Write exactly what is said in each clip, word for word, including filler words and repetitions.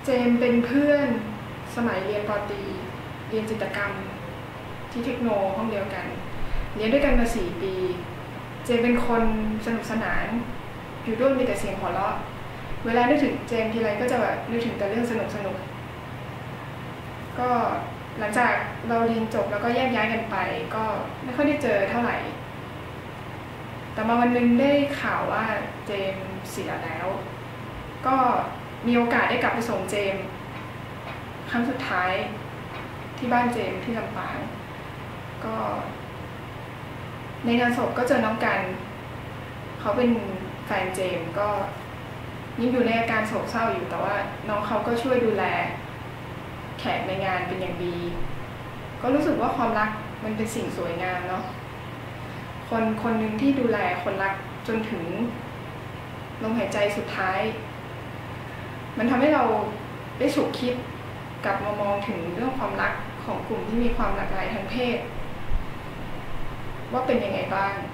เจมเป็นเพื่อนสมัยเรียนป.ตรีเรียนจิตรกรรมที่เทคโนห้องเดียวกันเรียนด้วยกันมาสี่ปีเจมเป็นคนสนุกสนานอยู่ด้วยมีแต่เสียงหัวเราะเวลานึกถึงเจมทีไรก็จะแบบนึกถึงแต่เรื่องสนุกสนุกก็หลังจากเราเรียนจบแล้วก็แยกย้ายกันไปก็ไม่ค่อยได้เจอเท่าไหร่แต่มาวันนึงได้ข่าวว่าเจมเสียแล้วก็มีโอกาสได้กลับไปส่งเจมครั้งสุดท้ายที่บ้านเจมที่ลำปางก็ในงานศพก็เจอน้องกันเขาเป็นแฟนเจมก็ยังอยู่ในอาการโศกเศร้าอยู่แต่ว่าน้องเขาก็ช่วยดูแลแขกในงานเป็นอย่างดีก็รู้สึกว่าความรักมันเป็นสิ่งสวยงามเนาะคนคนหนึ่งที่ดูแลคนรักจนถึงลมหายใจสุดท้ายมันทำให้เราได้ฉุกคิดกลับมามองถึงเรื่องความรักของกลุ่มที่มีความหลากหลายทางเพศว่าเป็นยังไงบ้าง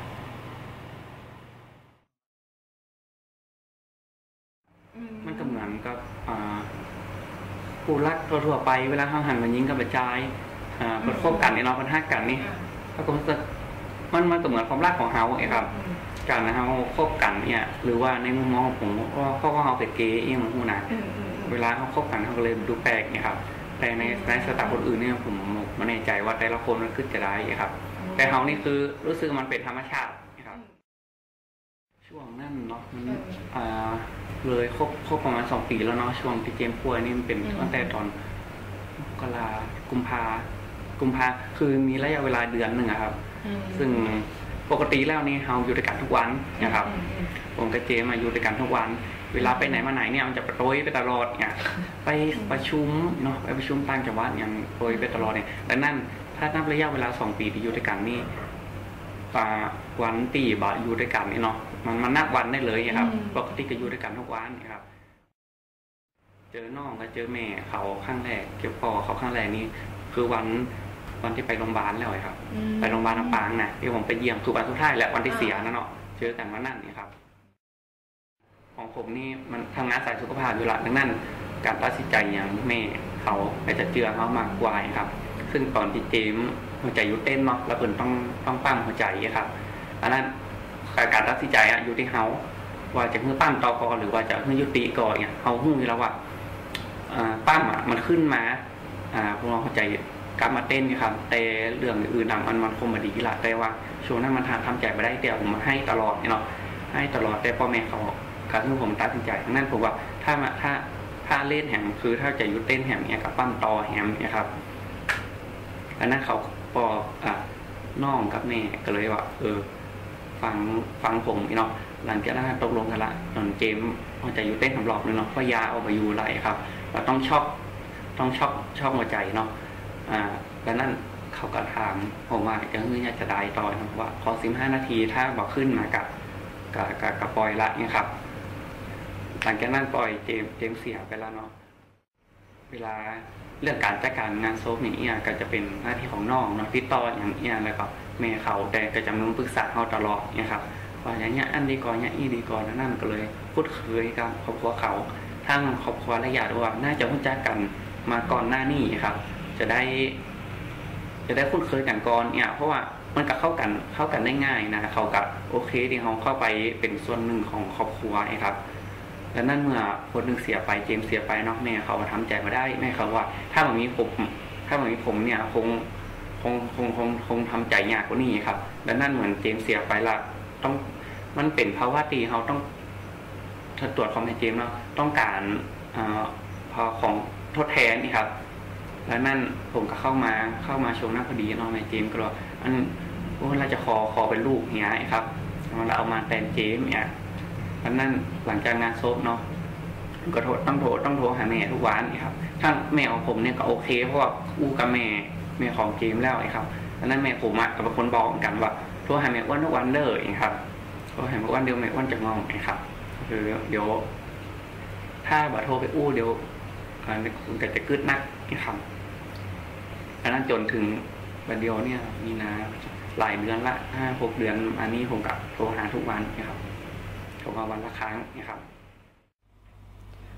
มันก็เหมือนกับผู้รักทั่วไปเวลาเขาหันมายิงกับกระจายมันคบกันเนี่ยเนาะมันฮักกันนี่เขาก็จะมันมันก็เหมือนความรักของเขาไอ้ครับการนะเขาคบกันเนี่ยหรือว่าในมุมมองของผมก็เขาก็เขาเป็นเกย์เองหูนะเวลาเขาคบกันเขาก็เลยดูแปลกเนี่ยครับแต่ในในสไตล์คนอื่นเนี่ยผมไม่แน่ใจว่าแต่ละคนมันขึ้นจะได้ครับแต่เขานี่คือรู้สึกมันเป็นธรรมชาตินะครับช่วงนั้นเนาะมันอ่าเลยครบครบประมาณสองปีแล้วเนาะช่วงที่เจมป่วยนี่มันเป็นตั้งแต่ตอนกลากุมภากุมภาคือมีระยะเวลาเดือนหนึ่งครับซึ่งปกติแล้วนี่เราอยู่ด้วยกันทุกวันนะครับผมกับเจมมาอยู่ด้วยกันทุกวันเวลาไปไหนมาไหนเนี่ยมันจะโปรยไปตลอดเนี่ยไปประชุมเนาะไปประชุมต่างจังหวัดอย่างโปรยไปตลอดเนี่ยดังนั้นถ้านับระยะเวลาสองปีที่อยู่ด้วยกันนี่วันตีบะอยู่ด้วยกันนี่เนาะมันมันนับวันได้เลยครับปกติก็อยู่ด้วยกันทุกวันนะครับเจอน้องก็เจอแม่เขาข้างแรกเกี่ยวพอเขาข้างแรกนี่คือวันวันที่ไปโรงพยาบาลแล้วครับไปโรงพยาบาลลำปางนะที่ผมไปเยี่ยมคือวันสุดท้ายแหละวันที่เสียนะเนาะเจอกันวันนั้นนี่ครับของผมนี่มันทำงานสายสุขภาพอยู่ละดังนั้นการตัดสินใจอย่างแม่เขาอาจจะเจือเขามากกว่าครับซึ่งตอนที่เจมหัวใจยุดเต้นเนาะแล้วเปิ่นต้องต้องปั้มหัวใจครับอันนั้นการตัดสินใจอะอยู่ที่เขาว่าจะเพื่อปั้มต่อก่อนหรือว่าจะเพื่อยุติก่อนเนี่ยเขาหู้แล้วว่าปั้มอ่ะมันขึ้นมาพวกเราเข้าใจกลับมาเต้นครับแต่เรื่องอื่นๆมันมันคงมาดีละแต่ว่าช่วงนั้นมันทำใจไม่ได้แต่ผมมาให้ตลอดเนาะให้ตลอดแต่พ่อแม่เขาการที่ผมตัดสินใจนั่นผมว่าถ้ามาถ้าถ้าเล่นแหมคือถ้าจะยุดเต้นแหมเนี่ยกับปั้มต่อแหมเนี่ยครับอันนั้นเขาพออ่ะน้องกับแม่ก็เลยว่าเออฟังฟังผมเนาะหลังจากนั้นตกลงกันละตอนเจมมันจะอยู่เต้นสำรองเลยเนาะเพราะยาเอาไปอยู่ไรครับเราต้องช็อกต้องช็อกช็อกหัวใจเนาะอ่าแล้วนั่นเขาก็ถามผมว่าจะเฮ้ยจะได้ต่อนะว่าขอสิบห้านาทีถ้าบอกขึ้นมากับกับกับกับปล่อยละเนี่ยครับหลังจากนั้นปล่อยเจมเจมเสียไปแล้วเนาะเวลาเรื่องการจัดการงานโซฟนี่เนี่ยก็จะเป็นหน้าที่ของน้องเนาะติดต่ออย่างเงี้ยแล้วก็แม่เขาแต่ก็จะมุ่งปรึกษาเขาตลอดเนี่ยครับว่าอย่างเงี้ยอันดีก่อนอย่างอีดีก่อนแล้วนั่นก็เลยพูดคุยกับครอบครัวเขาทั้งครอบครัวและญาติว่าน่าจะรู้จักกันมาก่อนหน้านี้ครับจะได้จะได้พูดคุยกันก่อนเนี่ยเพราะว่ามันก็เข้ากันเข้ากันได้ง่ายนะเขากับโอเคที่เขาเข้าไปเป็นส่วนหนึ่งของครอบครัวนะครับแล้วนั่นเมื่อคนหนึ่งเสียไปเจมเสียไปเนาะแม่เขาทำใจมาได้แม่เขาว่าถ้าแบบนี้ผมถ้าแบบนี้ผมเนี่ยคงคงคงคงคงทำใจยากกว่านี้ครับแล้วนั่นเหมือนเจมเสียไปละต้องมันเป็นภาวะที่เขาต้องตรวจความเป็นเจมเนาะต้องการอ่าพอของทดแทนนี่ครับแล้วนั่นผมก็เข้ามาเข้ามาช่วงนั้นพอดีเนาะในเจมก็เลยอันโอ้เราจะขอขอเป็นลูกเนี้ยครับเราเอามาแทนเจมเนี่ยแล้วนั่นหลังจากงานโซฟเนาะก็โทรต้องโทรต้องโทรหาแม่ทุกวันนี่ครับถ้าแม่ของผมเนี่ยก็โอเคเพราะว่าอู้กับแม่แม่ของเจมแล้วครับแล้วนั่นแม่ผมอ่ะกับคนบอกกันว่าโทรหาแม่อ้วนทุกวันเลยครับโทรหาแม่อ้วนเดียวแม่อ้วนจะงงครับคือเดี๋ยวถ้าบัดโทรไปอู้เดี๋ยวคุณก็จะกึดนักนะครับอันนั้นจนถึงบัดเดียวเนี่ยมีนาหลายเดือนละห้าหกเดือนอันนี้ผมกับโทรหาทุกวันนะครับโทรมาวันละครั้งนะครับ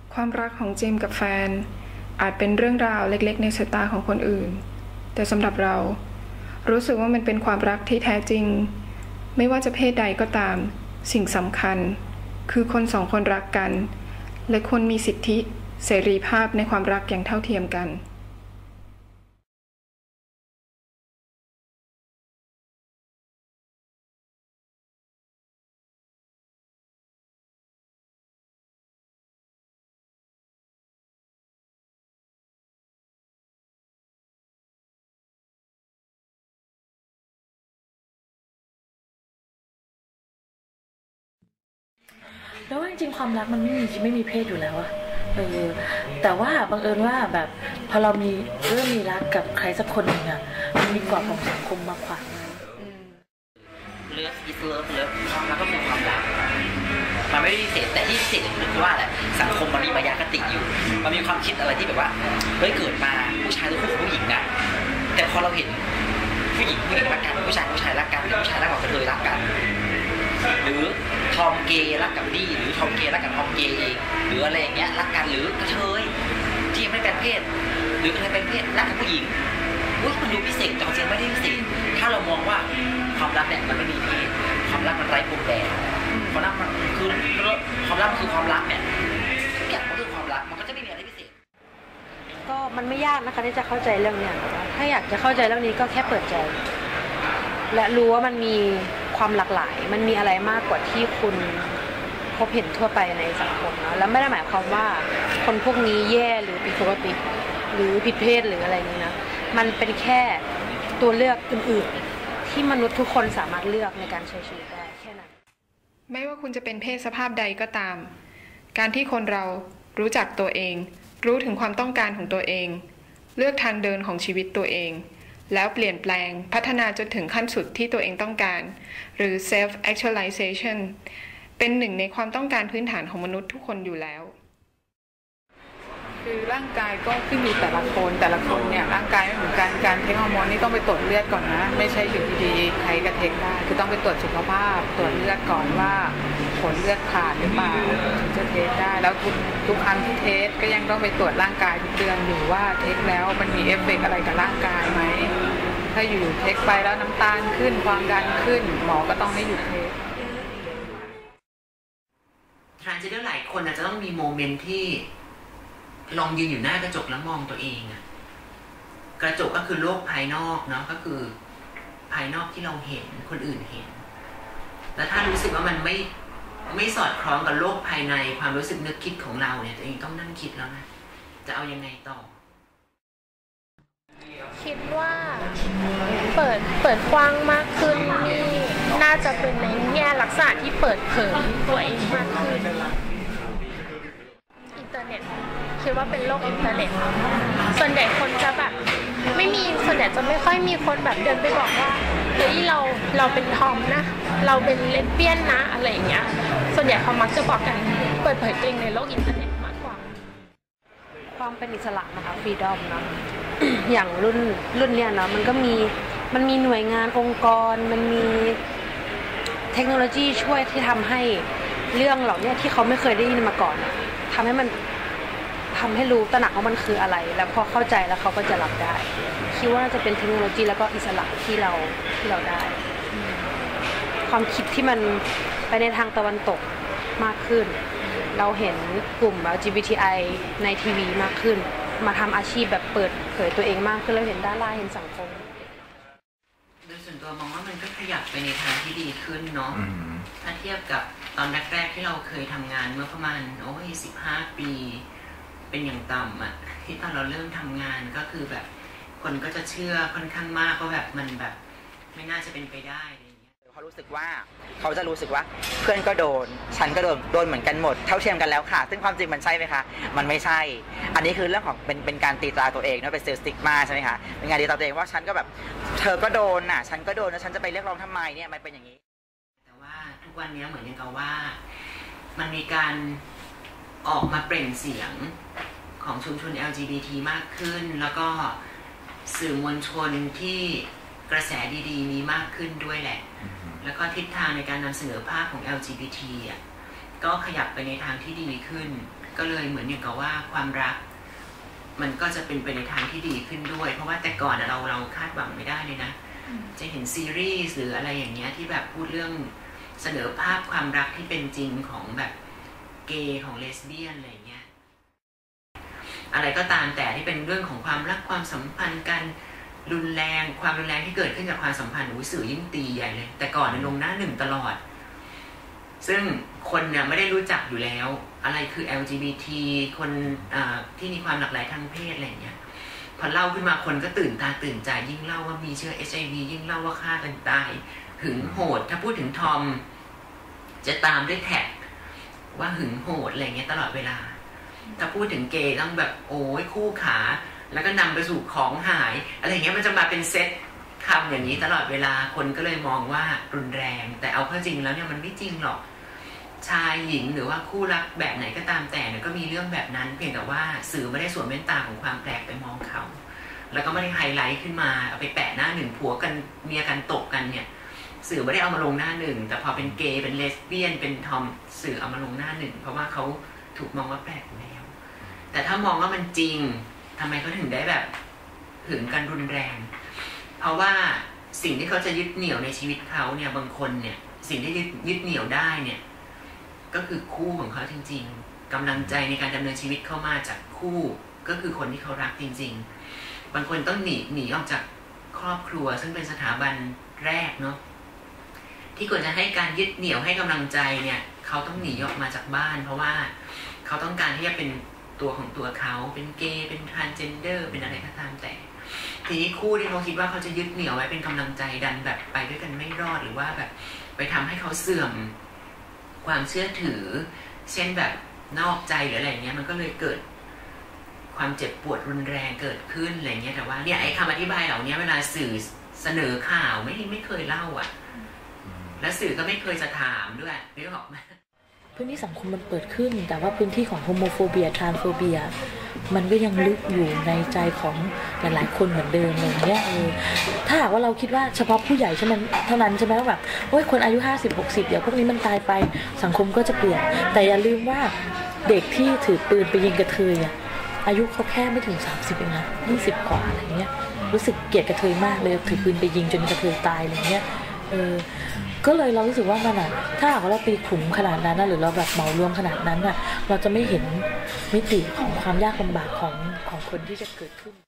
ความรักของเจมส์กับแฟนอาจเป็นเรื่องราวเล็กๆในสายตาของคนอื่นแต่สำหรับเรารู้สึกว่ามันเป็นความรักที่แท้จริงไม่ว่าจะเพศใดก็ตามสิ่งสำคัญคือคนสองคนรักกันและควรมีสิทธิเสรีภาพในความรักอย่างเท่าเทียมกันแล้วจริงๆความรักมันไม่มีไม่มีเพศอยู่แล้วอะเออแต่ว่าบังเอิญว่าแบบพอเรามีเริ่มมีรักกับใครสักคนหนึ่งอะมันมีกรอบของสังคมมาขวางเลิฟอิสเลิฟเลิฟความรักก็คือความรักมันไม่ได้พิเศษแต่ที่พิเศษคือว่าแหละสังคมมันมีมายาคติอยู่มันมีความคิดอะไรที่แบบว่าเฮ้ยเกิดมาผู้ชายต้องคู่กับผู้หญิงนะแต่พอเราเห็นผู้หญิงผู้หญิงรักกันผู้ชายผู้ชายรักกันหรือผู้ชายรักกับกระเทยรักกันหรือทอมเกย์รักกับดี้หรือทอมเกย์รักกับทอมเกย์เองหรืออะไรอย่างเงี้ยรักกันหรือกระเทยที่ยังไม่เป็นเพศหรือกระเทยเป็นเพศรักกับผู้หญิงอุ้ยมันดูพิเศษแต่จริงไม่ได้พิเศษถ้าเรามองว่าความรักเนี่ยมันไม่มีเพศความรักมันไร้พรมแดนความรักมันคือความรักมันคือความรักเนี่ยทุกอย่างมันคือความรักมันก็จะไม่มีอะไรพิเศษก็มันไม่ยากนะคะที่จะเข้าใจเรื่องเนี้ยถ้าอยากจะเข้าใจเรื่องนี้ก็แค่เปิดใจและรู้ว่ามันมีความหลากหลายมันมีอะไรมากกว่าที่คุณพบเห็นทั่วไปในสังคมนะแล้วไม่ได้หมายความว่าคนพวกนี้แย่หรือผิดปกติหรือผิดเพศหรืออะไรนี้นะมันเป็นแค่ตัวเลือกอื่นๆที่มนุษย์ทุกคนสามารถเลือกในการใช้ชีวิตได้แค่นั้นไม่ว่าคุณจะเป็นเพศสภาพใดก็ตามการที่คนเรารู้จักตัวเองรู้ถึงความต้องการของตัวเองเลือกทางเดินของชีวิตตัวเองแล้วเปลี่ยนแปลงพัฒนาจนถึงขั้นสุดที่ตัวเองต้องการหรือ self actualization เป็นหนึ่งในความต้องการพื้นฐานของมนุษย์ทุกคนอยู่แล้วคือร่างกายก็ขึ้นอยู่แต่ละคนแต่ละคนเนี่ยร่างกายไม่เหมือนกันการเทคฮอร์โมนนี่ต้องไปตรวจเลือดก่อนนะไม่ใช่อยู่ดีๆใครก็เทคได้คือต้องไปตรวจสุขภาพตรวจเลือดก่อนว่าผลเลือดขาดหรือเปล่าถึงจะเทคได้แล้วทุกทุกครั้งที่เทคก็ยังต้องไปตรวจร่างกายทุกเดือนอยู่ว่าเทคแล้วมันมีเอฟเฟกต์อะไรกับร่างกายไหมถ้าอยู่เทคไปแล้วน้ำตาลขึ้นความดันขึ้นหมอก็ต้องให้หยุดเทคทรานส์เจนเดอร์หลายคนอาจจะต้องมีโมเมนต์ที่ลองยืนอยู่หน้ากระจกแล้วมองตัวเองอะกระจกก็คือโลกภายนอกเนาะก็คือภายนอกที่เราเห็นคนอื่นเห็นแล้วถ้ารู้สึกว่ามันไม่ไม่สอดคล้องกับโลกภายในความรู้สึกนึกคิดของเราเนี่ยตัวเองต้องนั่งคิดแล้วนะจะเอายังไงต่อคิดว่าเปิดเปิดกว้างมากขึ้นนี่น่าจะเป็นในแง่ลักษณะที่เปิดเผยตัวเองมากขึ้นอินเทอร์เน็ตคิดว่าเป็นโลกอินเทอร์เน็ตส่วนใหญ่คนจะแบบไม่มีส่วนใหญ่จะไม่ค่อยมีคนแบบเดินไปบอกว่าเฮ้ยเราเราเป็นทอมนะเราเป็นเลสเบี้ยนนะอะไรอย่างเงี้ยส่วนใหญ่เขามักจะบอกกันเปิดเผยตัวเองในโลกอินเทอร์เน็ตมากกว่าความเป็นอิสระนะคะฟรีดอมเนาะ อย่างรุ่นรุ่นเนี้ยเนาะมันก็มีมันมีหน่วยงานองค์กรมันมีเทคโนโลยีช่วยที่ทำให้เรื่องเหล่านี้ที่เขาไม่เคยได้ยินมาก่อนทำให้มันทำให้รู้ตระหนักว่ามันคืออะไรแล้วพอเข้าใจแล้วเขาก็จะรับได้คิดว่าจะเป็นเทคโนโลยีแล้วก็อิสระที่เราที่เราได้ความคิดที่มันไปในทางตะวันตกมากขึ้นเราเห็นกลุ่ม แอล จี บี ที ไอ ในทีวีมากขึ้นมาทำอาชีพแบบเปิดเผยตัวเองมากขึ้นเราเห็นดาราเห็นสังคมโดยส่วนตัวมองว่ามันก็ขยับไปในทางที่ดีขึ้นเนาะถ้าเทียบกับตอนแรกๆที่เราเคยทำงานเมื่อประมาณโอ้ยสิบห้าปีเป็นอย่างต่ำอ่ะที่ตอนเราเริ่มทำงานก็คือแบบคนก็จะเชื่อค่อนข้างมากว่าแบบมันแบบไม่น่าจะเป็นไปได้อะไรอย่างเงี้ยเขารู้สึกว่าเขาจะรู้สึกว่าเพื่อนก็โดนฉันก็โดนโดนเหมือนกันหมดเท่าเทียมกันแล้วค่ะซึ่งความจริงมันใช่ไหมคะมันไม่ใช่อันนี้คือเรื่องของเป็นเป็นการตีตราตัวเองนะเป็นเซลล์สติ๊กมาใช่ไหมคะเป็นการตีตราตัวเองว่าฉันก็แบบเธอก็โดนน่ะฉันก็โดนแล้วฉันจะไปเรียกร้องทำไมเนี่ยมันเป็นอย่างนี้แต่ว่าทุกวันนี้เหมือนอย่างกับว่ามันมีการออกมาเปล่งเสียงของชุมชน แอล จี บี ที มากขึ้นแล้วก็สื่อมวลชนที่กระแสดีๆมีมากขึ้นด้วยแหละแล้วก็ทิศทางในการนำเสนอภาพของ แอล จี บี ที อ่ะก็ขยับไปในทางที่ดีขึ้นก็เลยเหมือนอย่างกับว่าความรักมันก็จะเป็นไปในทางที่ดีขึ้นด้วยเพราะว่าแต่ก่อนเราเราคาดหวังไม่ได้เลยนะจะเห็นซีรีส์หรืออะไรอย่างเงี้ยที่แบบพูดเรื่องเสนอภาพความรักที่เป็นจริงของแบบเกย์ของเลสเบี้ยนอะไรเงี้ยอะไรก็ตามแต่ที่เป็นเรื่องของความรักความสัมพันธ์กันรุนแรงความรุนแรงที่เกิดขึ้นจากความสัมพันธ์อุ้ยสื่อยิ่งตีใหญ่เลยแต่ก่อนลงหน้าหนึ่งตลอดซึ่งคนเนี่ยไม่ได้รู้จักอยู่แล้วอะไรคือ แอล จี บี ที คนที่มีความหลากหลายทางเพศอะไรเงี้ยพอเล่าขึ้นมาคนก็ตื่นตาตื่นใจยิ่งเล่าว่ามีเชื้อ เอช ไอ วี ยิ่งเล่าว่าฆ่ากันตายหึงโหดถ้าพูดถึงทอมจะตามด้วยแท็กว่าหึงโหดอะไรเงี้ยตลอดเวลาถ้าพูดถึงเกย์ต้องแบบโอ้ยคู่ขาแล้วก็นำไปสู่ของหายอะไรเงี้ยมันจะมาเป็นเซตคำอย่างนี้ตลอดเวลาคนก็เลยมองว่ารุนแรงแต่เอาเข้าจริงแล้วเนี่ยมันไม่จริงหรอกชายหญิงหรือว่าคู่รักแบบไหนก็ตามแต่เนี่ยก็มีเรื่องแบบนั้นเพียงแต่ว่าสื่อไม่ได้สวมแว่นตาของความแปลกไปมองเขาแล้วก็ไม่ได้ไฮไลท์ขึ้นมาเอาไปแปะหน้าหนึ่งผัวกันเมียกันตกกันเนี่ยสื่อไม่ได้เอามาลงหน้าหนึ่งแต่พอเป็นเกย์เป็นเลสเบี้ยนเป็นทอมสื่อเอามาลงหน้าหนึ่งเพราะว่าเขาถูกมองว่าแปลกแล้วแต่ถ้ามองว่ามันจริงทำไมเขาถึงได้แบบหึงกันรุนแรงเพราะว่าสิ่งที่เขาจะยึดเหนี่ยวในชีวิตเขาเนี่ยบางคนเนี่ยสิ่งที่ยึดยึดเหนี่ยวได้เนี่ยก็คือคู่ของเขาจริงๆกำลังใจในการดำเนินชีวิตเข้ามาจากคู่ก็คือคนที่เขารักจริงๆบางคนต้องหนีหนีออกจากครอบครัวซึ่งเป็นสถาบันแรกเนาะที่ควรจะให้การยึดเหนี่ยวให้กำลังใจเนี่ยเขาต้องหนีออกมาจากบ้านเพราะว่าเขาต้องการที่จะเป็นตัวของตัวเขาเป็นเกย์เป็นทรานส์เจนเดอร์เป็นอะไรก็ตามแต่ทีนี้คู่ที่เขาคิดว่าเขาจะยึดเหนี่ยวไว้เป็นกำลังใจดันแบบไปด้วยกันไม่รอดหรือว่าแบบไปทำให้เขาเสื่อมความเชื่อถือเช่นแบบนอกใจหรืออะไรเงี้ยมันก็เลยเกิดความเจ็บปวดรุนแรงเกิดขึ้นอะไรเงี้ยแต่ว่าเนี่ยไอ้คำอธิบายเหล่านี้เวลาสื่อเสนอข่าวไม่ไม่เคยเล่าอ่ะและสื่อก็ไม่เคยจะถามด้วยนึกออกไหมพื้นที่สังคมมันเปิดขึ้นแต่ว่าพื้นที่ของโฮโมโฟเบียทรานส์โฟเบียมันก็ยังลึกอยู่ในใจของหลายๆคนเหมือนเดิมอย่างเงี้ยเออถ้าหากว่าเราคิดว่าเฉพาะผู้ใหญ่ใช่ไหมเท่านั้นใช่ไหมว่าแบบโอ้ยคนอายุห้าสิบ หกสิบเดี๋ยวพวกนี้มันตายไปสังคมก็จะเปลี่ยนแต่อย่าลืมว่าเด็กที่ถือปืนไปยิงกระเทยอ่ะอายุเขาแค่ไม่ถึงสามสิบเองนะยี่สิบกว่าอะไรเงี้ยรู้สึกเกลียดกระเทยมากเลยถือปืนไปยิงจนกระเทยตายอะไรเงี้ยเออก็เลยเรารู้สึกว่ามันอ่ะถ้าหากว่าเราตีขุมขนาดนั้นนะหรือเราแบบเหมารวมขนาดนั้นอ่ะเราจะไม่เห็นมิติของความยากลำบากของของคนที่จะเกิดขึ้น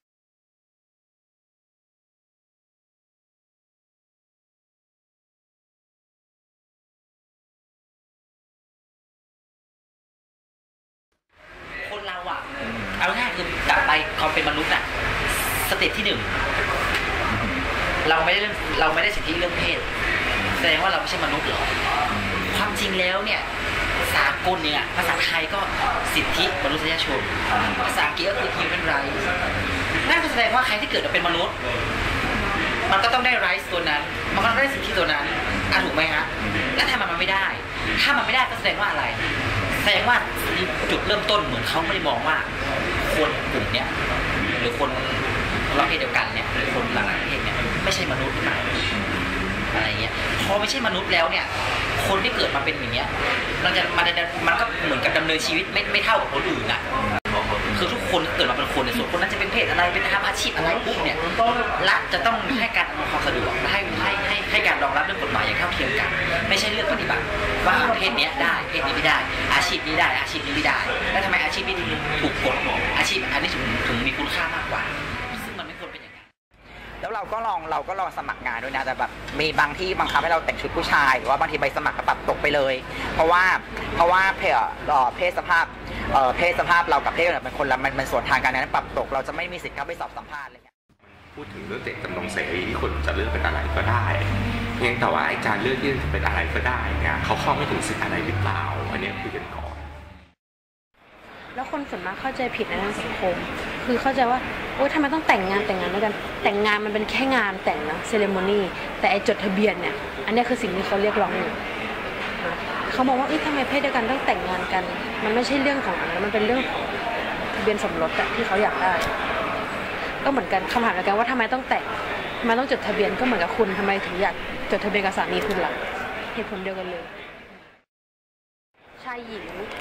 คนเราอ่ะเอาง่ายคือกลับไปความเป็นมนุษย์อ่ะสเต็ปที่หนึ่งเราไม่ได้เรื่องเราไม่ได้สิทธิเรื่องเพศแสดงว่าเราไม่ใช่มนุษย์หรอความจริงแล้วเนี่ยสากลเนี่ยภาษาไทยก็สิทธิมนุษยชนภาษาอังกฤษก็คือ human rights นั่นก็แสดงว่าใครที่เกิดมาเป็นมนุษย์มันก็ต้องได้ rights ตัวนั้นมันก็ต้องได้สิทธิตัวนั้นอ่ะถูกไหมฮะแล้วถ้ามันไม่ได้ถ้ามันไม่ได้ก็แสดงว่าอะไรแสดงว่าจุดเริ่มต้นเหมือนเขาไม่ได้มองว่าคนกลุ่มเนี้ยหรือคนประเภทเดียวกันเนี่ยหรือคนหลากหลายประเภทเนี่ยไม่ใช่มนุษย์หรือเปล่าอะไรเงี้ยพอไม่ใช่มนุษย์แล้วเนี่ยคนที่เกิดมาเป็นอย่างเงี้ยมันจะมันจะมันก็เหมือนกับดำเนินชีวิตไม่ไม่เท่ากับคนอื่นนะคือทุกคนเกิดมาเป็นคนในส่วนคนนั้นจะเป็นเพศอะไรเป็นทำอาชีพอะไรปุ๊บเนี่ยรัฐจะต้องให้การอำนวยความสะดวกให้ให้ให้ให้การรองรับเรื่องกฎหมายอย่างเท่าเทียมกันไม่ใช่เรื่องปฏิบัติว่าเพศนี้ได้เพศนี้ไม่ได้อาชีพนี้ได้อาชีพนี้ไม่ได้แล้วทำไมอาชีพนี้ถึงถูกกฎอาชีพอันนี้ถึงถึงมีคุณค่ามากกว่าซึ่งมันไม่ควรเป็นอย่างนั้นแล้วเราก็ลองเราก็ลองสมัครงานด้วยนะแต่แบบมีบางที่บังคับให้เราแต่งชุดผู้ชายหรือว่าบางทีใบสมัครก็ปรับตกไปเลยเพราะว่าเพราะว่าเพศเพศสภาพเพศสภาพเรากับเพศอื่นเป็นคนละมันมันส่วนทางกันนั้นปรับตกเราจะไม่มีสิทธิ์เข้าไปสอบสัมภาษณ์อะไรเงี้ยพูดถึงเรื่องเจตจำนงเสรีที่คนจะเลือกเป็นอะไรก็ได้เพียงแต่ว่าไอ้การเลือกที่จะเป็นอะไรก็ได้เนี่ยเขาเข้าไม่ถึงสิทธิ์อะไรหรือเปล่าอันนี้คุยกันก่อนแล้วคนส่วนมากเข้าใจผิดในทางสังคมคือเข้าใจว่าโอ๊ยทำไมต้องแต่งงานแต่งงานด้วยกันแต่งงานมันเป็นแค่งานแต่งนะเซเลโมนีแต่ไอจดทะเบียนเนี่ยอันนี้คือสิ่งที่เขาเรียกร้องอยู่เขาบอกว่าเอ๊ะทำไมเพศเดียวกันต้องแต่งงานกันมันไม่ใช่เรื่องของอันนั้นมันเป็นเรื่องของทะเบียนสมรสที่เขาอยากได้ก็เหมือนกันคำถามเหมือนกันว่าทำไมต้องแต่งทำไมต้องจดทะเบียนก็เหมือนกับคุณทำไมถึงอยากจดทะเบียนกับสามีคุณล่ะเหตุผลเดียวกันเลยชายหญิงอ่ะ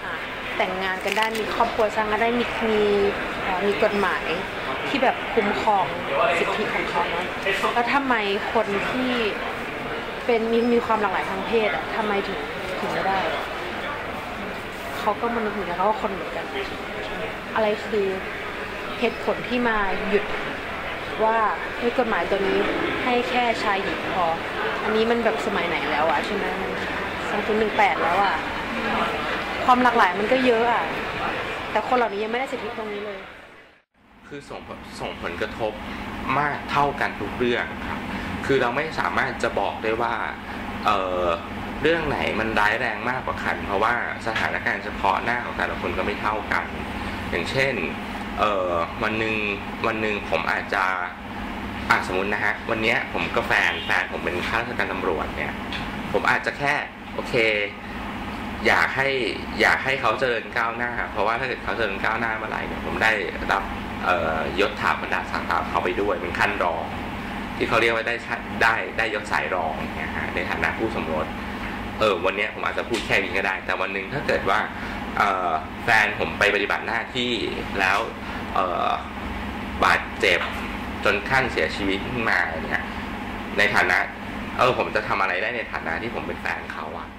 แต่งงานกันได้มีครอบครัวสร้างกันได้มีมีมีกฎหมายที่แบบคุ้มครองสิทธิของเขาเนาะแล้วทำไมคนที่เป็นมีมีความหลากหลายทางเพศอ่ะทำไมถึงถึงไม่ได้เขาก็มนุษย์เหมือนกันเขาก็คนเหมือนกันอะไรคือเหตุผลที่มาหยุดว่าเฮ้ยกฎหมายตัวนี้ให้แค่ชายหญิงพออันนี้มันแบบสมัยไหนแล้วอะใช่ไหมสองพันสิบแปดแล้วอะความหลากหลายมันก็เยอะอะแต่คนเหล่านี้ยังไม่ได้สิทธิตรงนี้เลยคือส่งส่งผลกระทบมากเท่ากันทุกเรื่องครับคือเราไม่สามารถจะบอกได้ว่าเอ่อเรื่องไหนมันร้ายแรงมากกว่ากันเพราะว่าสถานการณ์เฉพาะหน้าของแต่ละคนก็ไม่เท่ากันอย่างเช่นเอ่อวันหนึ่งวันหนึ่งผมอาจจะอ่ะสมมุตินะฮะวันนี้ผมกับแฟนแฟนผมเป็นข้าราชการตำรวจเนี่ยผมอาจจะแค่โอเคอยากให้อยากให้เขาเจริญก้าวหน้าเพราะว่าถ้าเกิดเขาเจริญก้าวหน้าเมื่อไหร่เนี่ยผมได้รับยศถาบรรดาศักดิ์เขาไปด้วยเป็นขั้นรองที่เขาเรียกว่าได้ได้ได้ยศสายรองเนี่ยฮะในฐานะผู้สมรสเออวันนี้ผมอาจจะพูดแค่นี้ก็ได้แต่วันหนึ่งถ้าเกิดว่าแฟนผมไปปฏิบัติหน้าที่แล้วบาดเจ็บจนขั้นเสียชีวิตขึ้นมาเนี่ยในฐานะเออผมจะทำอะไรได้ในฐานะที่ผมเป็นแฟนเขาอะ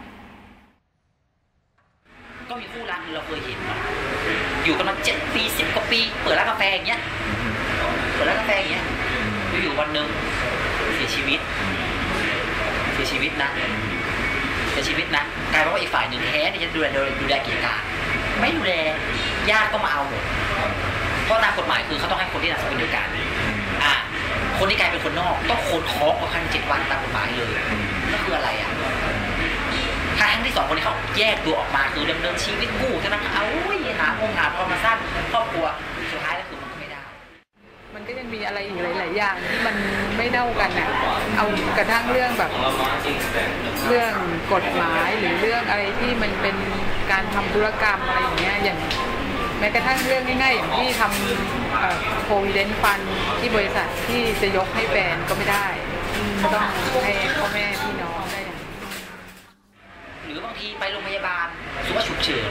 ก็มีคู่รักเราเคยเห็นอยู่กันมาเจ็ดปีสิบกว่าปีเปิดร้านกาแฟอย่างเงี้ยเปิดร้านกาแฟอย่างเงี้ยอยู่วันหนึ่งเสียชีวิตเสียชีวิตนะเสียชีวิตนะกลายเป็นว่าอีกฝ่ายหนึ่งแท้ที่จะดูแลดูแลกิจการไม่ดูแลญาติก็มาเอาหมดเพราะตามกฎหมายคือเขาต้องให้คนที่นามสกุลเดียวกันอ่ะคนที่กลายเป็นคนนอกต้องโคนท้องภายในเจ็ดวันตามกฎหมายเลยนั่นคืออะไรอ่ะถ้าทั้งที่สองคนนี้เขาแยกตัวออกมาคือดำเนินชีวิตกู้เท่านั้นเอาหาองค์หาพอมาสร้างครอบครัวสุดท้ายแล้วคือมันก็ไม่ได้มันก็ยังมีอะไรอีกหลายๆอย่างที่มันไม่เท่ากันน่ะเอากระทั่งเรื่องแบบเรื่องกฎหมายหรือเรื่องอะไรที่มันเป็นการทำธุรกรรมอะไรอย่างเงี้ยอย่างแม้กระทั่งเรื่องง่ายๆอย่างที่ทำโพลิเดนฟันที่บริษัทที่จะยกให้แฟนก็ไม่ได้ก็ต้องให้พ่อแม่พี่น้องได้หรือบางทีไปโรงพยาบาลสุขภาพฉุกเฉิน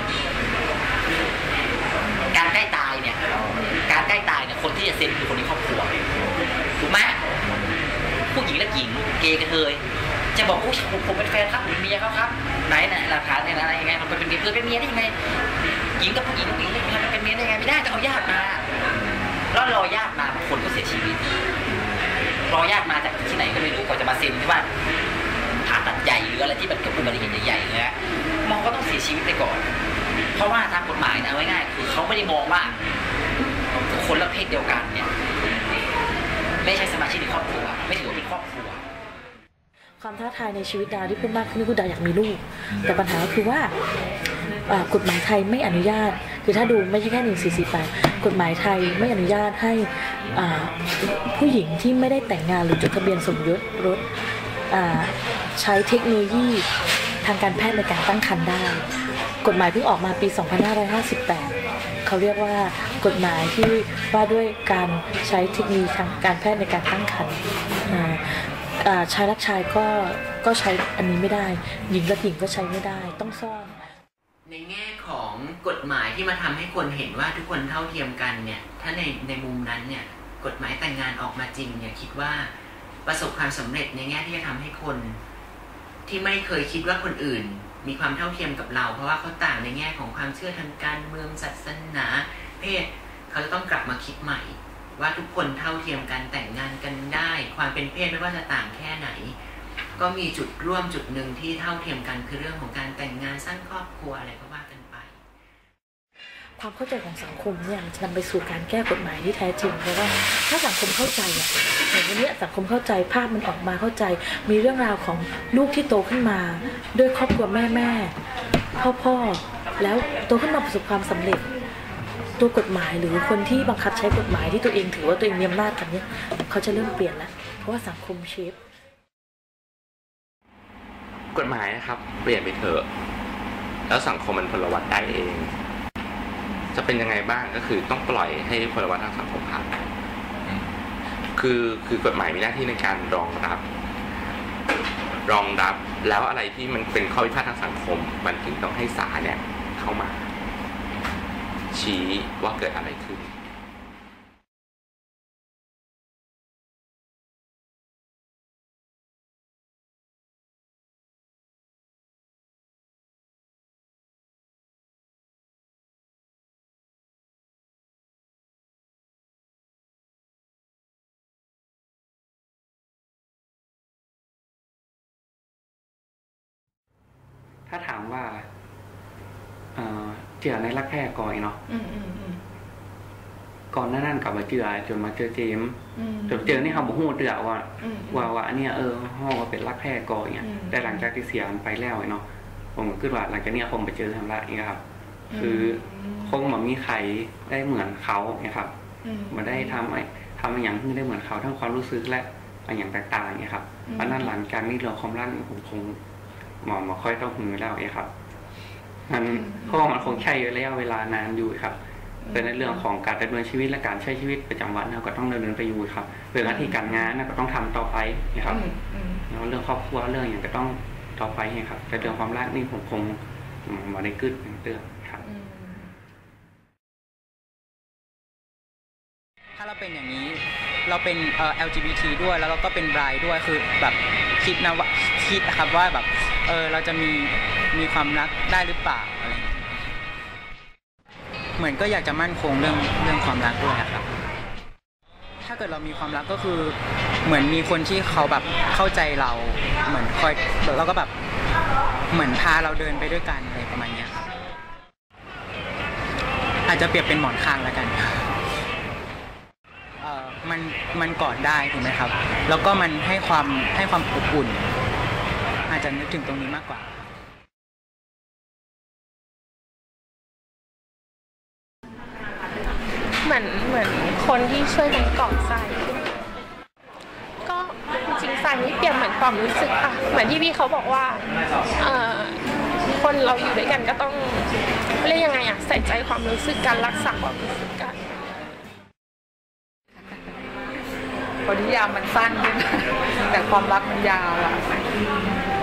การใกล้ตายเนี่ยการใกล้ตายเนี่ยคนที่จะเซ็นคือคนในครอบครัวถูกไหมผู้หญิงและหญิงเกย์กันเลยจะบอกว่าผมเป็นแฟนครับผมเป็นเมียเขาครับไหนไหนหลักฐานเนี่ยอะไรยังไงมันเป็นเมียเออเป็นเมียได้ยังไงหญิงกับผู้หญิงผู้หญิงมันเป็นเมียได้ยังไงไม่ได้จะเอาญาติมาแล้วรอญาติมาบางคนก็เสียชีวิตรอญาติมาจากที่ไหนก็ไม่รู้กว่าจะมาเซ็นที่ว่าผ่าตัดใหญ่หรืออะไรที่มันเกิดอุบัติเหตุใหญ่ๆเนี่ยมองก็ต้องเสียชีวิตไปก่อนเพราะว่าตามกฎหมายนะเอาง่ายๆคือเขาไม่ได้มองว่าคนละเพศเดียวกันเนี่ยไม่ใช่สมาชิกในครอบครัวไม่ถือว่าเป็นครอบครัวความท้าทายในชีวิตดาวที่เพิ่มมากขึ้นคือดาวอยากมีลูกแต่ปัญหาก็คือว่ากฎหมายไทยไม่อนุญาตคือถ้าดูไม่ใช่แค่หนึ่งสี่สี่แปดกฎหมายไทยไม่อนุญาตให้ผู้หญิงที่ไม่ได้แต่งงานหรือจดทะเบียนสมรสรสใช้เทคโนโลยีทางการแพทย์ในการตั้งครรภ์ได้กฎหมายเพิ่งออกมาปีสองพันห้าร้อยห้าสิบแปดเขาเรียกว่ากฎหมายที่ว่าด้วยการใช้เทคโนโลยีทางการแพทย์ในการตั้งครรภ์ชายรักชายก็ก็ใช้อันนี้ไม่ได้หญิงรักหญิงก็ใช้ไม่ได้ต้องซ่อนในแง่ของกฎหมายที่มาทำให้คนเห็นว่าทุกคนเท่าเทียมกันเนี่ยถ้าในในมุมนั้นเนี่ยกฎหมายแต่งงานออกมาจริงเนี่ยคิดว่าประสบความสำเร็จในแง่ที่จะทำให้คนที่ไม่เคยคิดว่าคนอื่นมีความเท่าเทียมกับเราเพราะว่าเขาต่างในแง่ของความเชื่อทางการเมืองศาสนาเพศเขาจะต้องกลับมาคิดใหม่ว่าทุกคนเท่าเทียมกันแต่งงานกันได้ความเป็นเพศไม่ว่าจะต่างแค่ไหนก็มีจุดร่วมจุดหนึ่งที่เท่าเทียมกันคือเรื่องของการแต่งงานสร้างครอบครัวอะไรก็ว่ากันไปความเข้าใจของสังคมเนี่ยจะนำไปสู่การแก้กฎหมายที่แท้จริงเพราะว่าถ้าสังคมเข้าใจอ่ะอย่างวันนี้สังคมเข้าใจภาพมันออกมาเข้าใจมีเรื่องราวของลูกที่โตขึ้นมาด้วยครอบครัวแม่แม่พ่อพ่อแล้วโตขึ้นมาประสบความสำเร็จตัวกฎหมายหรือคนที่บังคับใช้กฎหมายที่ตัวเองถือว่าตัวเองมีอำนาจกันเนี่ยเขาจะเริ่มเปลี่ยนแล้วเพราะว่าสังคมเชฟกฎหมายนะครับเปลี่ยนไปเถอะแล้วสังคมมันพลวัตได้เองจะเป็นยังไงบ้างก็คือต้องปล่อยให้พลวัตทางสังคมผ่านคือคือกฎหมายมีหน้าที่ในการรองรับรองรับแล้วอะไรที่มันเป็นข้อพิพาททางสังคมมันถึงต้องให้ศาลเนี่ยเข้ามาชี้ว่าเกิดอะไรขึ้นถ้าถามว่าเอ่อเจือในรักแท้ก่อยเนาะก่อนหน้านั้นกลับมาเจือจนมาเจอเจมจนเจอนี่เขาบอกฮู้เตือว่าว่าว่าเนี่ยเออห้องว่าเป็นรักแท้ก่อยเนี่ยแต่หลังจากที่เสียมันไปแล้วเนาะผมก็คิดว่าหลังจากนี้ผมไปเจอทำละนี่ครับคือคงมันมีใครได้เหมือนเขาเนี่ยครับมาได้ทำไอ้ทำอย่างที่ได้เหมือนเขาทั้งความรู้สึกและอย่างต่างๆเนี่ยครับเพราะนั้นหลังจากนี้เรื่องความรักผมคงหมอมาค่อยต้องหือแล้วครับมันเพราะมันคงใช้ระยะเวลานานอยู่ครับเป็นในเรื่องของการดำเนินชีวิตและการใช้ชีวิตประจำวันเราก็ต้องดำเนินไปอยู่ครับเรื่องหน้าที่การงานก็ต้องทำต่อไปนะครับแล้วเรื่องครอบครัวเรื่องอย่างก็ต้องต่อไปครับแต่เรื่องความรักนี่ผมคงมาได้กึศเตือนครับถ้าเราเป็นอย่างนี้เราเป็นเอ่อ แอล จี บี ที ด้วยแล้วเราก็เป็นไบรท์ด้วยคือแบบคิดนะว่าคิดนะครับว่าแบบเออเราจะมีมีความรักได้หรือเปล่าอะไรเหมือนก็อยากจะมั่นคงเรื่องเรื่องความรักด้วยครับถ้าเกิดเรามีความรักก็คือเหมือนมีคนที่เขาแบบเข้าใจเราเหมือนคอยแล้วก็แบบเหมือนพาเราเดินไปด้วยกันอะไรประมาณนี้ครับอาจจะเปรียบเป็นหมอนข้างแล้วกันเอ่อมันมันกอดได้ถูกไหมครับแล้วก็มันให้ความให้ความอบอุ่นอาจจะนึกถึงตรงนี้มากกว่าเหมือนเหมือนคนที่ช่วยกันกล่อมทรายก็จริงๆทรายนี่เปรียบเหมือนความรู้สึกอะเหมือนที่พี่เขาบอกว่าเอ่อคนเราอยู่ด้วยกันก็ต้องเรียกยังไงอะใส่ใจความรู้สึกกันรักษาความรู้สึกกันพอนิยามมันสั้นขึ้นแต่ความรักมันยาวอะ